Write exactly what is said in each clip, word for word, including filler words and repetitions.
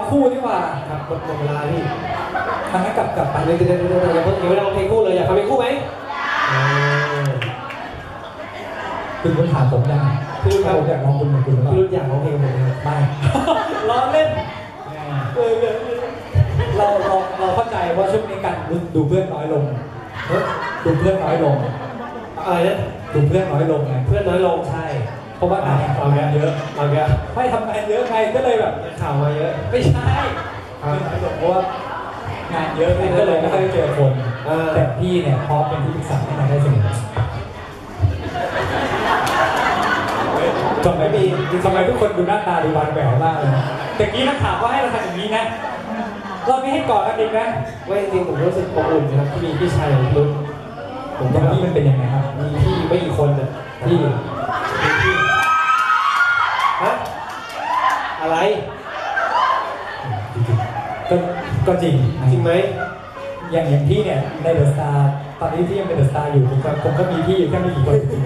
คู่ดีกว่าครับหมดเวลาพี่ทำให้กลับกลับไปเดี๋ยวเดี๋ยวเดี๋ยวเดี๋ยวอย่าเพิ่งเดี๋ยวเราเพลงคู่เลยอยากทำเพลงคู่ไหมคุณคุณถามผมยังพี่รุ่นผมอยากลองคุณเหมือนคุณหรือเปล่าพี่รุ่นอยากร้องเพลงผมไหมไม่ล้อเล่นเราเราเราเข้าใจว่าช่วงนี้การดูเพื่อนน้อยลงดูเพื่อนน้อยลงอะไรนะดูเพื่อนน้อยลงไงเพื่อนน้อยลงใช่เพราะว่างานทำงานเยอะเอาแกไม่ทำงานเยอะไงก็เลยแบบข่าวมาเยอะไม่ใช่เพราะว่างานเยอะก็เลยไม่ค่อยได้เจอคนแต่พี่เนี่ยพร้อมเป็นที่ปรึกษาให้นายได้เสมอทำไมมีทำไมทุกคนดูหน้าตาดูหวานแหววมากเลยแต่กี้นักข่าวก็ให้เราทำอย่างนี้นะเราไม่ให้กอดกันอีกนะว่าจริงๆผมรู้สึกอบอุ่นนะครับที่มีพี่ชายรุ่นผมว่าพี่มันเป็นยังไงครับมีพี่ไม่กี่คนเนี่ยพี่ฮะอะไรก็ก็จริงจริงไหมอย่างอย่างพี่เนี่ยในเดอะสตาร์ตอนนี้ที่ยังเป็นเดอะสตาร์อยู่ผมก็ผมก็มีพี่อยู่แค่ไม่กี่คนจริง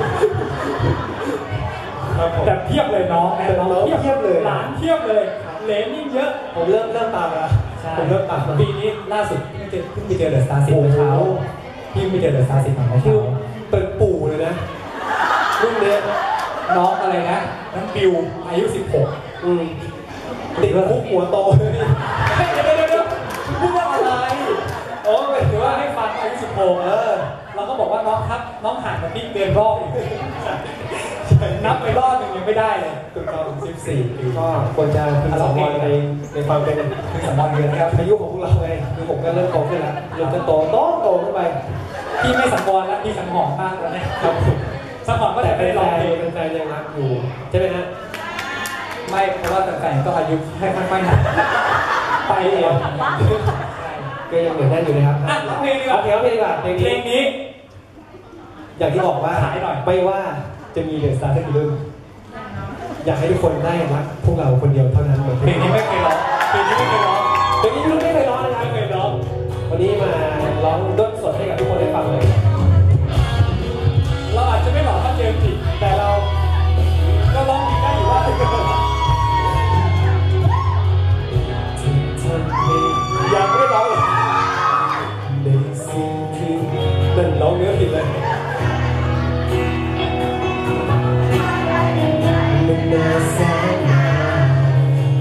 แต่เทียบเลยน้องแต่น้องเทียบเลยหลานเทียบเลยเหลนยิ่งเยอะผมเริ่มเริ่มตามแล้วผมเริ่มตามปีนี้ล่าสุดเพิ่งเจอเพิ่งไปเจอเดอะสตาร์สิบเมื่อเช้าพี่ไปเจอเดอะสตาร์สิบเมื่อเช้าเป็นปู่เลยนะรุ่นเนี้ยน้องอะไรนะน้องบิวอายุสิบหกอืมเด็กคุกหัวโตเลยเดี๋ยวเดี๋ยวเดี๋ยวพูดว่าอะไรโอ้ยถือว่าให้ฟังอายุสิบหกเออเราก็บอกว่าน้องครับน้องห่างกับพี่เกินรอบอีกนับไปรอบหนึ่งยังไม่ได้เลยถึงตอนสิบสี่ปีก็ควรจะพึงสังวรในในความเป็นพึงสังวรเลยนะครับอายุของพวกเราไงคือผมก็เริ่มโตขึ้นแล้วเริ่มจะโตโตโตขึ้นไปพี่ไม่สังวรแล้วพี่สังหรณ์มากแล้วเนี่ยครับสังหรณ์ก็แต่ไปลองเพลงเป็นแฟนยังรักอยู่ใช่ไหมฮะไม่เพราะว่าแฟนก็อายุให้ค่อยๆหนักไปเองก็ยังเหมือนแน่นอยู่นะครับอ่ะเพลงดีกว่าเพลงเพลงดีกว่าเพลงนี้อย่างที่บอกว่าไม่ว่าจะมีเดอะสตาร์สักกี่รุ่นอยากให้ทุกคนได้รักพวกเราคนเดียวเท่านั้นเพลงนี้ไม่เคยร้องเพลงนี้ไม่เคยร้องเพลงนี้รุ่นไม่เคยร้องนะครับไม่เคยร้องวันนี้มาร้องด้นสดให้กับทุกคนได้ฟังเลยเราอาจจะไม่หล่อเท่าเจมส์จิแต่เราก็ร้องดีได้อยู่ว่ายังไม่ได้ร้องเลยในสิ่งที่นั่นร้องเนื้อผิดเลยมันน่าแสนนาน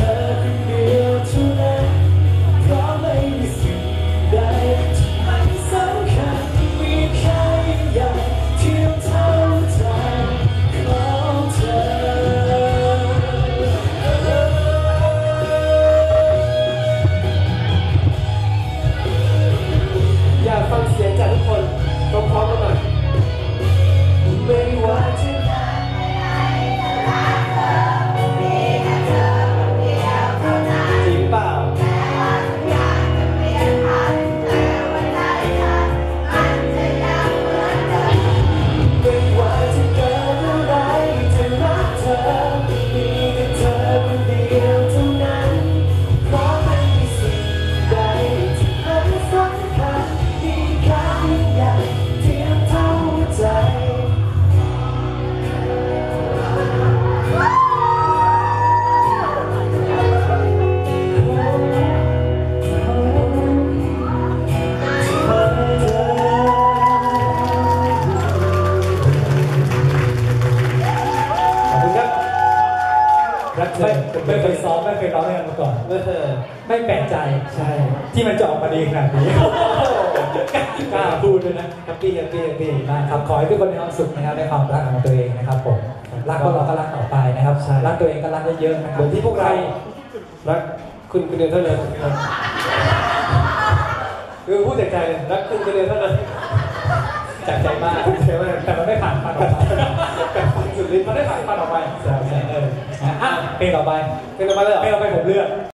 อคนเดียวเท่านั้นเพราะไม่มีสิ่งใดที่มันสำคัญมีแค่อย่างเที่ยวเท่าใจของเธออยากฟังเสียงจากทุกคนพร้อมๆกันหน่อยไม่ว่าจะจริงเปล่าไม่ว่าจะเกิดอะไรจะรักเธอมีแต่เธอคนเดียวเท่านั้นเพราะไม่มีสิ่งใดที่มันสำคัญมีแค่อย่างเทียมเท่าใจไม่ไม่เคยซ้อมไม่เคยร้องด้วยกันมาก่อนเออไม่แปลกใจใช่ที่มันจะออกมาดีขนาดนี้กล้าพูดด้วยนะแฮปปี้แฮปปี้แฮปปี้นะครับขอให้ทุกคนมีความสุขนะครับในความรักของตัวเองนะครับผมรักก็เราก็รักต่อไปนะครับรักตัวเองก็รักเยอะๆนะครับเหมือนที่พวกเรารักคุณคนเดียวเท่านั้นคือพูดจากใจเลยรักคุณคนเดียวเท่านั้นจากใจมากใช่ไหมแต่มันไม่ผ่านฟันออกมาแต่ฟังสุดฤทธิ์มันไม่ผ่านฟันออกไปใช่ใช่เอออ่ะเพลงต่อไปเป็นอะไรเลยเหรอเพลงต่อไปผมเลือก